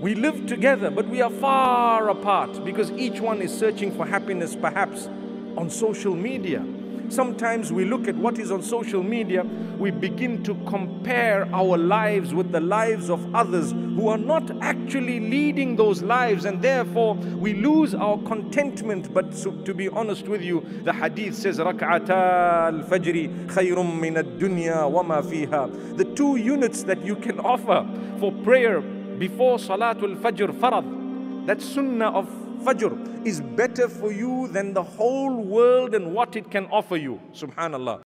We live together, but we are far apart because each one is searching for happiness, perhaps on social media. Sometimes we look at what is on social media, we begin to compare our lives with the lives of others who are not actually leading those lives, and therefore we lose our contentment. But to be honest with you, the hadith says, Rak'ata al-fajri khayrun min ad-dunya wa ma fiha. The 2 units that you can offer for prayer before Salatul Fajr Farad, that sunnah of Fajr, is better for you than the whole world and what it can offer you. Subhanallah.